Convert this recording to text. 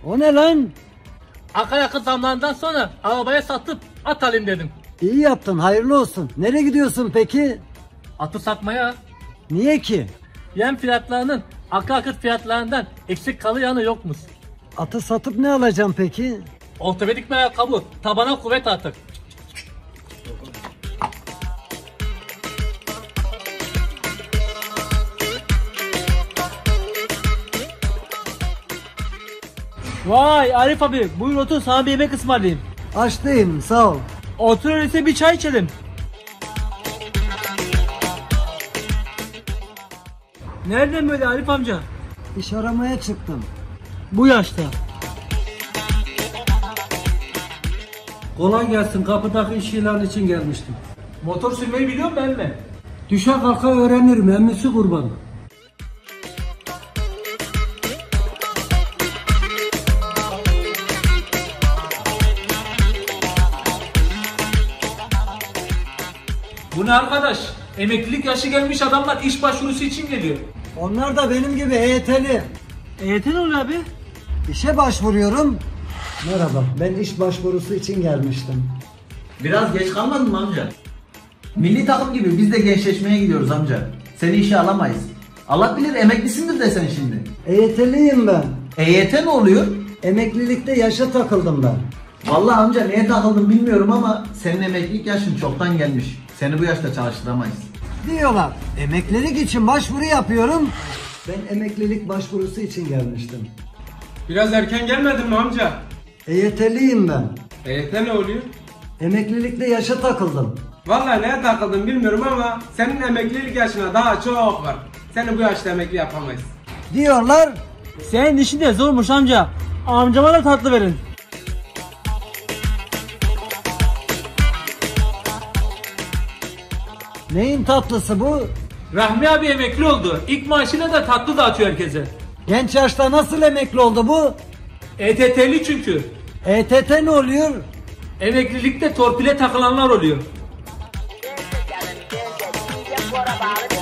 O ne lan? Akaryakıt zamlarından sonra arabaya satıp at alayım dedim. İyi yaptın, hayırlı olsun. Nereye gidiyorsun peki? Atı satmaya. Niye ki? Yem fiyatlarının akaryakıt fiyatlarından eksik kalı yanı yokmuş. Atı satıp ne alacağım peki? Ortopedik bir ayakkabı, tabana kuvvet artık. Vay Arif abi, buyur otur, sana bir yemek ısmarlayayım. Aç değilim, sağ ol. Otur öyleyse bir çay içelim. Nereden böyle Arif amca? İş aramaya çıktım. Bu yaşta. Kolay gelsin, kapıdaki iş ilanı için gelmiştim. Motor sürmeyi biliyor musun emmi? Düşe kalka öğrenirim, emmisi kurban. Bu ne arkadaş? Emeklilik yaşı gelmiş adamlar iş başvurusu için geliyor. Onlar da benim gibi EYT'li. EYT ne oluyor abi? İşe başvuruyorum. Merhaba, ben iş başvurusu için gelmiştim. Biraz geç kalmadın mı amca? Milli takım gibi biz de gençleşmeye gidiyoruz amca. Seni işe alamayız. Allah bilir emeklisindir de sen şimdi. EYT'liyim ben. EYT ne oluyor? Emeklilikte yaşa takıldım ben. Vallahi amca neye takıldın bilmiyorum ama senin emeklilik yaşın çoktan gelmiş. Seni bu yaşta çalıştıramayız. Diyorlar. Emeklilik için başvuru yapıyorum. Ben emeklilik başvurusu için gelmiştim. Biraz erken gelmedin mi amca? EYT'liyim ben. Ne oluyor? Emeklilikte yaşa takıldım. Vallahi neye takıldım bilmiyorum ama senin emeklilik yaşına daha çok var. Seni bu yaşta emekli yapamayız. Diyorlar. Senin işin de zormuş amca. Amcama da tatlı verin. Neyin tatlısı bu? Rahmi abi emekli oldu. İlk maaşıyla da tatlı dağıtıyor herkese. Genç yaşta nasıl emekli oldu bu? ETT'li çünkü. ETT ne oluyor? Emeklilikte torpile takılanlar oluyor. Por abajo.